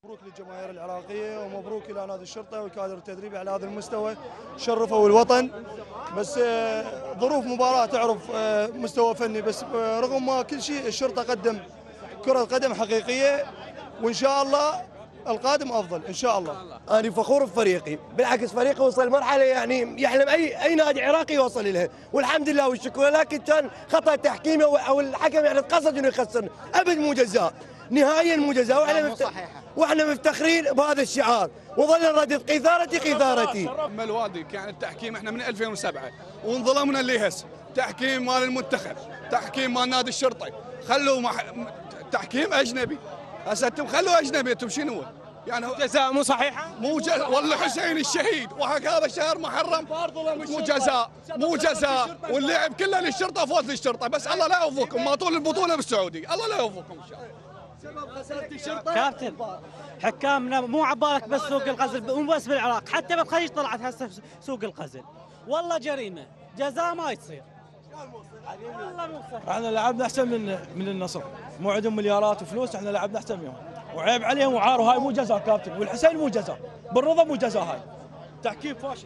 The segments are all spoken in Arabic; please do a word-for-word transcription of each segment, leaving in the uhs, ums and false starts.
مبروك للجماهير العراقيه ومبروك الى نادي الشرطه والكادر التدريبي على هذا المستوى، شرفوا الوطن. بس ظروف مباراه تعرف مستوى فني، بس رغم ما كل شيء الشرطه قدم كره قدم حقيقيه، وان شاء الله القادم افضل ان شاء الله. انا فخور بفريقي، بالعكس فريقي وصل مرحله يعني يحلم اي اي نادي عراقي يوصل لها، والحمد لله والشكر. لكن كان خطا تحكيمي او الحكم يعني قصد انه يخسرنا، ابد مو جزاء، نهائيا مو جزاء. واحنا مفت... واحنا مفتخرين بهذا الشعار، وظل ردت قيثارتي قيثارتي. اما الوادي كان التحكيم احنا من ألفين وسبعة وانظلمنا اللي هسه، تحكيم مال المنتخب، تحكيم مال نادي الشرطه، خلوا مح... تحكيم اجنبي. هسه انتم خلوا اجنبي، انتم شنو؟ يعني جزاء مو صحيحه؟ مو جزاء والله حسين الشهيد وحق هذا الشهر محرم، مو جزاء مو جزاء، واللعب كله للشرطه، فوز للشرطه، بس الله لا يوفقكم، ما طول البطوله بالسعودي، الله لا يوفقكم ان شاء الله. سبب خساره الشرطه كابتن حكامنا مو عبالك بس سوق الغزل، مو بس بالعراق، حتى بالخليج طلعت هسه سوق الغزل، والله جريمه، جزاء ما يصير. والله مو صحيح. احنا لعبنا احسن من من النصر، مو عندهم مليارات وفلوس، احنا لعبنا احسن منهم، وعيب عليهم وعار، وهاي مو جزاء كابتن، والحسين مو جزاء، بالرضا مو جزاء، هاي تحكيم فاشل.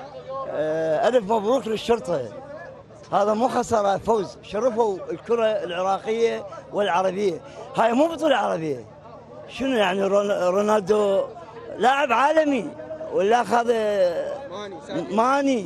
آه الف مبروك للشرطه، هذا مو خساره، فوز، شرفوا الكره العراقيه والعربيه، هاي مو بطوله عربيه. شنو يعني رونالدو لاعب عالمي، ولا اخذ ماني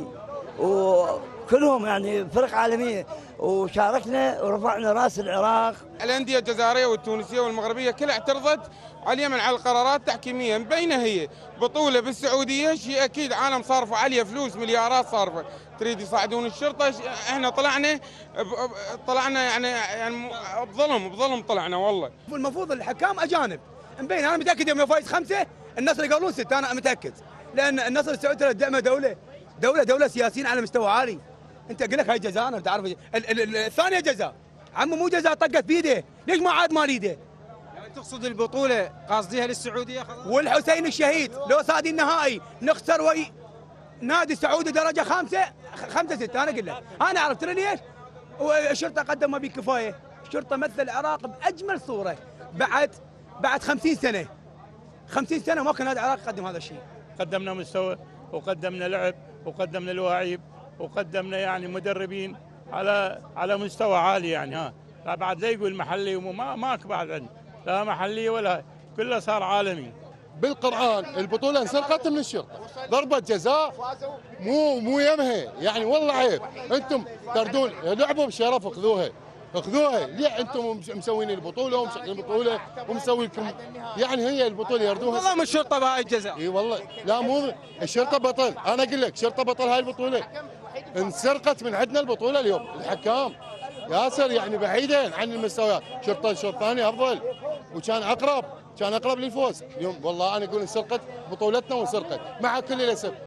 وكلهم يعني فرق عالميه، وشاركنا ورفعنا راس العراق. الانديه الجزائريه والتونسيه والمغربيه كلها اعترضت على اليمن على القرارات التحكيميه، مبينه هي بطوله بالسعوديه، شيء اكيد عالم صارفوا عليها فلوس، مليارات صارفه، تريد يصعدون الشرطه، احنا طلعنا طلعنا يعني يعني بظلم بظلم طلعنا والله. المفروض الحكام اجانب، مبين. انا متاكد يوم فايز خمسه النصر يقولون سته، انا متاكد، لان النصر السعودي تدعمه دوله دوله دوله سياسيين على مستوى عالي. انت اقول لك هاي جزاء، انا تعرف الثانيه جزاء، عمو مو جزاء، طقت بيده، ليش ما عاد مال ايده؟ يعني تقصد البطوله قاصديها للسعوديه خلاص؟ والحسين الشهيد لو صادي النهائي نخسر وي نادي السعودي درجه خامسه خمسه سته، انا اقول لك انا عرفت ليش؟ والشرطه قدم ما بكفايه، الشرطه مثل العراق باجمل صوره بعد بعد خمسين سنه، خمسين سنه ما كان نادي العراق يقدم هذا الشيء. قدمنا مستوى، وقدمنا لعب، وقدمنا لواعيب، وقدمنا يعني مدربين على على مستوى عالي يعني. ها بعد لا يقول محلي وما ماك بعد عندنا لا محلي ولا، كله صار عالمي. بالقرآن البطولة انسرقت من الشرطة، ضربة جزاء مو مو يمها، يعني والله عيب. انتم تردون لعبوا بشرف، خذوها خذوها، ليه انتم مسوين البطولة ومشغلين البطولة ومسوي لكم يعني هي البطولة يردوها؟ والله من الشرطه بهاي الجزاء. اي والله لا، مو الشرطة بطل، انا اقول لك الشرطة بطل هاي البطولة، انسرقت من عندنا البطولة اليوم. الحكام ياسر يعني بعيدا عن المستويات، شرطة الشوط الثاني افضل وكان اقرب، كان اقرب للفوز. اليوم والله انا اقول انسرقت بطولتنا وانسرقت مع كل الاسف.